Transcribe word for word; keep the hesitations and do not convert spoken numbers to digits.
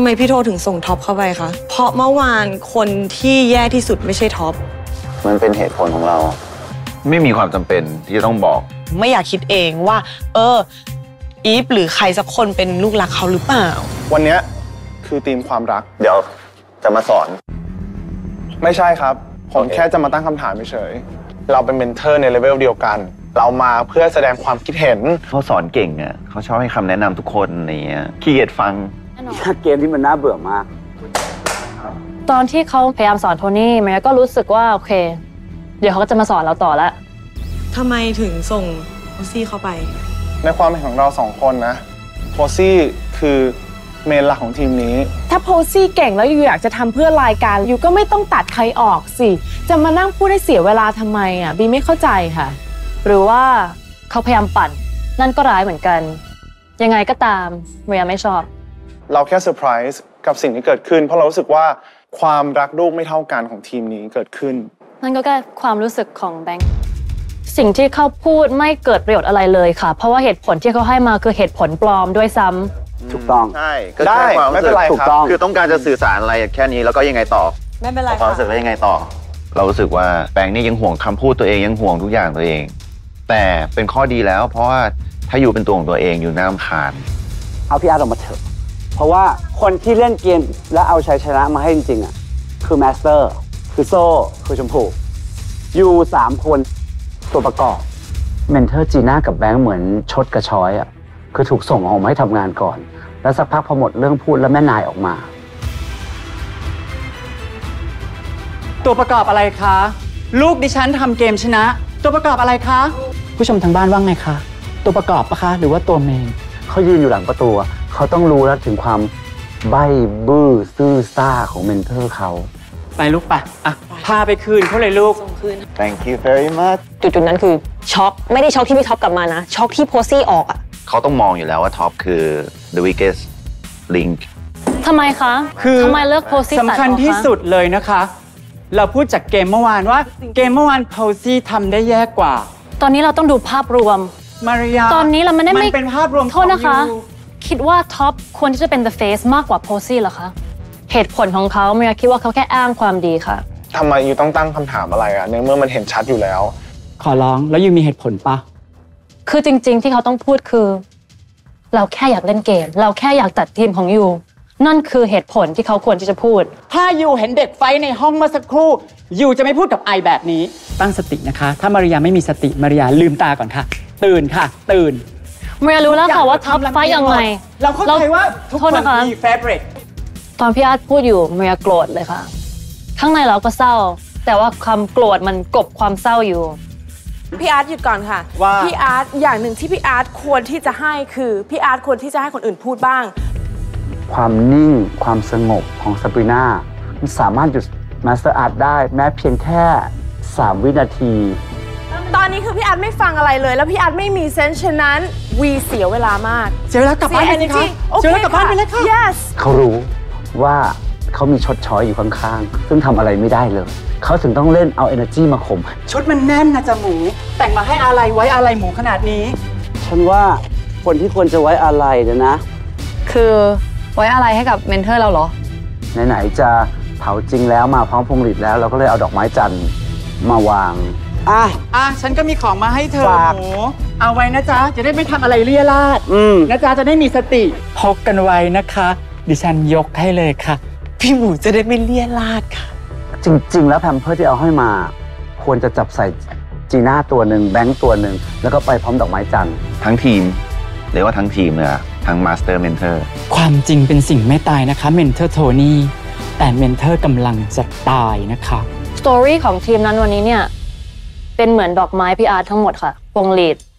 ไมพี่โทถึงส่งท็อปเข้าไปคะเพราะเมื่อวานคนที่แย่ที่สุดไม่ใช่ท็อปมันเป็นเหตุผลของเราไม่มีความจำเป็นที่จะต้องบอกไม่อยากคิดเองว่าเอออีฟหรือใครสักคนเป็นลูกรักเขาหรือเปล่าวันนี้คือธีมความรักเดี๋ยวจะมาสอนไม่ใช่ครับผมแค่จะมาตั้งคำถามเฉยเราเป็นเมนเทอร์ในเลเวลเดียวกันเรามาเพื่อแสดงความคิดเห็นเขาสอนเก่งอ่ะเขาชอบให้คำแนะนำทุกคนอะไรเงี้ยขี้เกียจฟังเกมที่มันน่าเบื่อมากตอนที่เขาพยายามสอนโทนี่แม่ก็รู้สึกว่าโอเคเดี๋ยวเขาก็จะมาสอนเราต่อแล้วทำไมถึงส่งโพซี่เข้าไปในความเห็นของเราสองคนนะโพซี่คือเมนหลักของทีมนี้ถ้าโพซี่เก่งแล้วอยู่อยากจะทำเพื่อรายการอยู่ก็ไม่ต้องตัดใครออกสิจะมานั่งพูดให้เสียเวลาทำไมอ่ะบีไม่เข้าใจค่ะหรือว่าเขาพยายามปั่นนั่นก็ร้ายเหมือนกันยังไงก็ตามเมียไม่ชอบเราแค่เซอร์ไพรส์กับสิ่งที่เกิดขึ้นเพราะเรารู้สึกว่าความรักลูกไม่เท่ากันของทีมนี้เกิดขึ้นนั่นก็แค่ความรู้สึกของแบงค์สิ่งที่เขาพูดไม่เกิดประโยชน์อะไรเลยค่ะเพราะว่าเหตุผลที่เขาให้มาคือเหตุผลปลอมด้วยซ้ำถูกต้องใช่ก็แค่ความรู้สึกถูกต้องคือต้องการจะสื่อสารอะไรแค่นี้แล้วก็ยังไงต่อไม่เป็นไรความรู้สึกแล้วยังไงต่อเรารู้สึกว่าแบงค์นี่ยังห่วงคำพูดตัวเองยังห่วงทุกอย่างตัวเองแต่เป็นข้อดีแล้วเพราะว่าถ้าอยู่เป็นตัวของตัวเองอยู่น่ารำคาญเอาพี่อาร์ตออกมาเถอะเพราะว่าคนที่เล่นเกมและเอาชัยชนะมาให้จริงๆอ่ะคือมาสเตอร์คือโซ่คือชมพูอยู่สามคนตัวประกอบเมนเทอร์จีน่ากับแบงค์เหมือนชดกระชอยอ่ะคือถูกส่งออกมาให้ทำงานก่อนแล้วสักพักพอหมดเรื่องพูดแล้วแม่นายออกมาตัวประกอบอะไรคะลูกดิฉันทำเกมชนะตัวประกอบอะไรคะผู้ชมทางบ้านว่าไงคะตัวประกอบปะคะหรือว่าตัวเมนเขายืนอยู่หลังประตูเขาต้องรู้แล้วถึงความใบ้บื้อซื่อซ่าของเมนเทอร์เขาไปลูกไปอ่ะพาไปคืนเขาเลยลูก Thank you very much จุดๆนั้นคือช็อกไม่ได้ช็อกที่พี่ท็อปกลับมานะช็อกที่โพซี่ออกอ่ะเขาต้องมองอยู่แล้วว่าท็อปคือ the weakest link ทำไมคะคือทำไมเลือกโพซี่สำคัญที่สุดเลยนะคะเราพูดจากเกมเมื่อวานว่าเกมเมื่อวานโพซี่ทำได้แย่กว่าตอนนี้เราต้องดูภาพรวมมาริยาตอนนี้เราไม่ได้ไม่เป็นภาพรวมโทษนะคะคิดว่าท็อปควรที่จะเป็น the face มากกว่าโพซี่เหรอคะเหตุผลของเขาเมียคิดว่าเขาแค่อ้างความดีค่ะทำไมยูต้องตั้งคำถามอะไรอะในเมื่อมันเห็นชัดอยู่แล้วขอร้องแล้วยูมีเหตุผลปะคือจริงๆที่เขาต้องพูดคือเราแค่อยากเล่นเกมเราแค่อยากตัดทีมของยูนั่นคือเหตุผลที่เขาควรที่จะพูดถ้ายูเห็นเด็กไฟในห้องเมื่อสักครู่ยูจะไม่พูดกับไอแบบนี้ตั้งสตินะคะถ้ามาริยาไม่มีสติมาริยาลืมตาก่อนค่ะตื่นค่ะตื่นมาริยารู้แล้วค่ะว่าท็อปไฟยังไงเราเข้าใจว่าทุกคนมีเฟเวอริตตอนพี่อาร์ตพูดอยู่มาริยาโกรธเลยค่ะข้างในเราก็เศร้าแต่ว่าความโกรธมันกลบความเศร้าอยู่พี่อาร์ตหยุดก่อนค่ะพี่อาร์ตอย่างหนึ่งที่พี่อาร์ตควรที่จะให้คือพี่อาร์ตควรที่จะให้คนอื่นพูดบ้างความนิ่งความสงบของซาบรีน่ามันสามารถหยุดมาสเตอร์อาร์ตได้แม้เพียงแค่สามวินาทีตอนนี้คือพี่อาร์ตไม่ฟังอะไรเลยแล้วพี่อาร์ตไม่มีเซนส์ฉะนั้นวีเสียเวลามากเสียเวลากลับบ้านไปเลยค่ะเสียเวลากลับบ้านไปเลยค่ะ yes เขารู้ว่าเขามีชดช้อยอยู่ข้างๆซึ่งทำอะไรไม่ได้เลยเขาถึงต้องเล่นเอา energy มาข่มชุดมันแน่นนะจ๊ะหมูแต่งมาให้อะไรไว้อะไรหมูขนาดนี้ฉันว่าคนที่ควรจะไว้อะไรเนี่ยนะคือไว้อะไรให้กับเมนเทอร์เราเหรอไหนๆจะเผาจริงแล้วมาพร้อมพวงหรีดแล้วเราก็เลยเอาดอกไม้จันทร์มาวางอ่ะอ่ะฉันก็มีของมาให้เธอหมูเอาไว้นะจ๊ะจะได้ไม่ทำอะไรเลี่ยราดนะจ๊ะจะได้มีสติพกกันไว้นะคะดิฉันยกให้เลยค่ะพี่หมูจะได้ไม่เลี่ยราดค่ะจริงๆแล้วแพมเพิร์สที่เอาให้มาควรจะจับใส่จีน่าตัวหนึ่งแบงค์ตัวหนึ่งแล้วก็ไปพร้อมดอกไม้จันทร์ทั้งทีมเรียกว่าทั้งทีมเลยทั้งมาสเตอร์เมนเทอร์ความจริงเป็นสิ่งไม่ตายนะคะเมนเทอร์โทนี่แต่เมนเทอร์กำลังจะตายนะคะสตอรี่ของทีมนั้นวันนี้เนี่ยเป็นเหมือนดอกไม้พี่อาร์ตทั้งหมดค่ะพวงหลีด